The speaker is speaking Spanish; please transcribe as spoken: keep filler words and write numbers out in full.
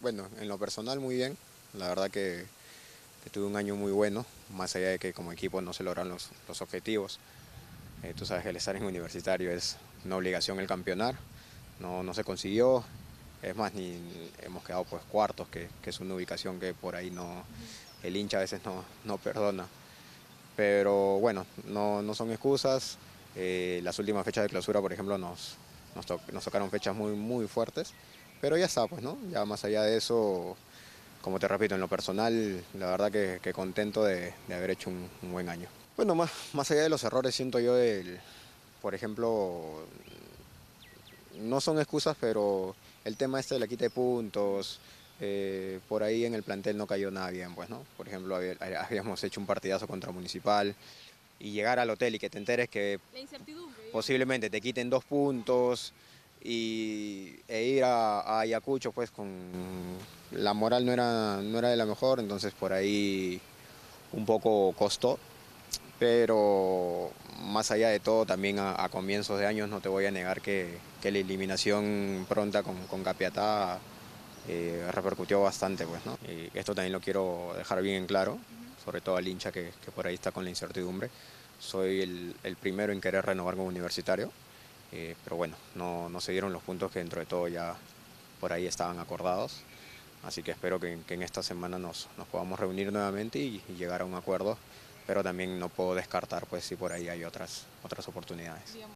Bueno, en lo personal muy bien, la verdad que, que tuve un año muy bueno, más allá de que como equipo no se lograron los, los objetivos. Eh, tú sabes que el estar en universitario es una obligación el campeonar, no, no se consiguió, es más, ni hemos quedado pues cuartos, que, que es una ubicación que por ahí no, el hincha a veces no, no perdona. Pero bueno, no, no son excusas. Eh, las últimas fechas de clausura, por ejemplo, nos, nos, to nos tocaron fechas muy, muy fuertes. Pero ya está, pues, ¿no? Ya más allá de eso, como te repito, en lo personal, la verdad que, que contento de, de haber hecho un, un buen año. Bueno, más, más allá de los errores, siento yo, el, por ejemplo, no son excusas, pero el tema este de la quita de puntos, eh, por ahí en el plantel no cayó nada bien, pues, ¿no? Por ejemplo, habíamos hecho un partidazo contra Municipal y llegar al hotel y que te enteres que La incertidumbre, digamos. posiblemente te quiten dos puntos y, e ir a, a Ayacucho, pues con la moral no era, no era de la mejor, entonces por ahí un poco costó, pero más allá de todo, también a, a comienzos de años no te voy a negar que, que la eliminación pronta con, con Capiatá eh, repercutió bastante, pues, ¿no? Y esto también lo quiero dejar bien en claro, sobre todo al hincha que, que por ahí está con la incertidumbre. Soy el, el primero en querer renovar como universitario, eh, pero bueno, no, no se dieron los puntos que dentro de todo ya por ahí estaban acordados. Así que espero que, que en esta semana nos, nos podamos reunir nuevamente y, y llegar a un acuerdo, pero también no puedo descartar pues si por ahí hay otras, otras oportunidades. Digamos.